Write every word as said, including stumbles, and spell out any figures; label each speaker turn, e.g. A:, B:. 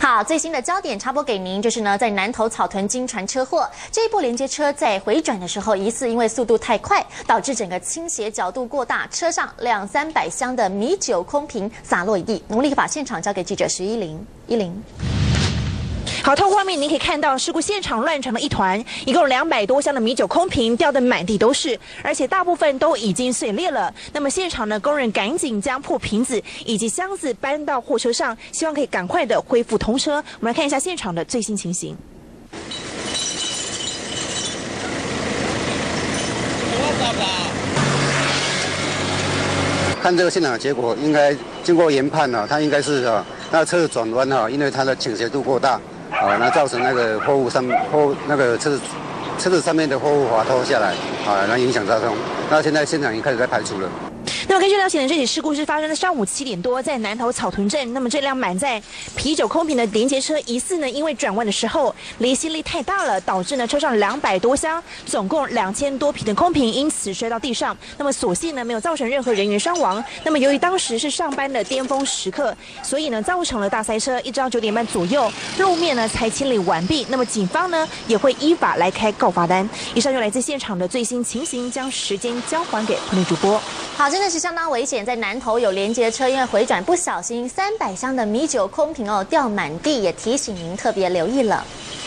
A: 好，最新的焦点插播给您，就是呢，在南投草屯金船车祸，这一部连接车在回转的时候，疑似因为速度太快，导致整个倾斜角度过大，车上两三百箱的米酒空瓶洒落一地。我们立刻把现场交给记者徐依林，依林。
B: 好，透过画面您可以看到事故现场乱成了一团，一共两百多箱的米酒空瓶掉得满地都是，而且大部分都已经碎裂了。那么现场呢，工人赶紧将破瓶子以及箱子搬到货车上，希望可以赶快的恢复通车。我们来看一下现场的最新情形。
C: 看这个现场的结果，应该经过研判呢，它应该是啊，那车子转弯哈，因为它的倾斜度过大，啊，那造成那个货物上货那个车子车子上面的货物滑脱下来，啊，那影响交通。那现在现场已经开始在排除了。
B: 那么根据了解呢，这起事故是发生在上午七点多，在南投草屯镇。那么这辆满载啤酒空瓶的连接车，疑似呢因为转弯的时候离心力太大了，导致呢车上两百多箱，总共两千多瓶的空瓶因此摔到地上。那么所幸呢没有造成任何人员伤亡。那么由于当时是上班的巅峰时刻，所以呢造成了大塞车，一直到九点半左右，路面呢才清理完毕。那么警方呢也会依法来开告罚单。以上就来自现场的最新情形，将时间交还给彭丽主播。
A: 好，真的是相当危险，在南投有连接车因为回转不小心，三百箱的米酒空瓶哦掉满地，也提醒您特别留意了。